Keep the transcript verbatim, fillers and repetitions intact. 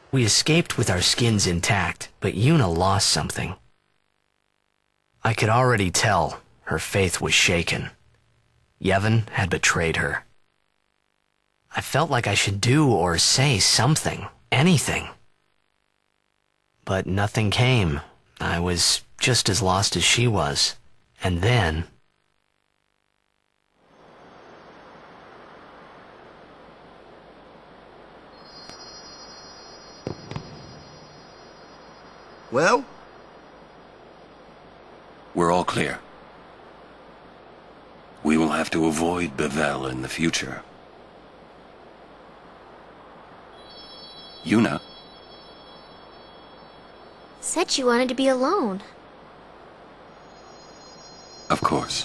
We escaped with our skins intact, but Yuna lost something. I could already tell her faith was shaken. Yevon had betrayed her. I felt like I should do or say something, anything. But nothing came. I was just as lost as she was. And then... Well? We're all clear. We will have to avoid Bevel in the future. Yuna? Said you wanted to be alone. Of course.